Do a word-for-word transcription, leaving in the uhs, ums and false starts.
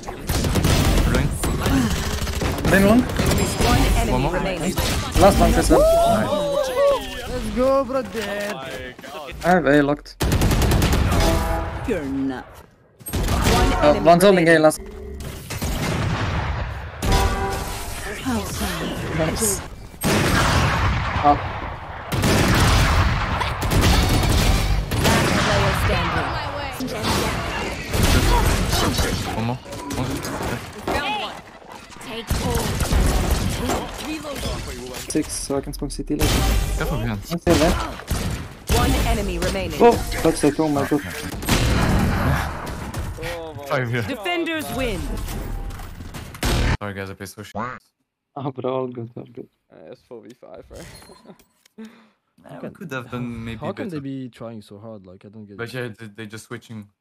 Ring. Main one. One enemy One more. remaining. Last one, Crystal. Let's go, brother. I have A locked. You're not. Uh, one's holding A last. Nice. Up. Player standing. One more. One. Take hold. Six, so I can smoke city later. Careful behind. I'm still there. One enemy remaining. Oh, that's like, oh my god. Five here. Defenders win. Sorry guys, I play so shit. Oh, but all good, all good. Uh, it's four v five, right? Yeah, we could have done maybe How can better. they be trying so hard? Like, I don't get But it. yeah, they- they're just switching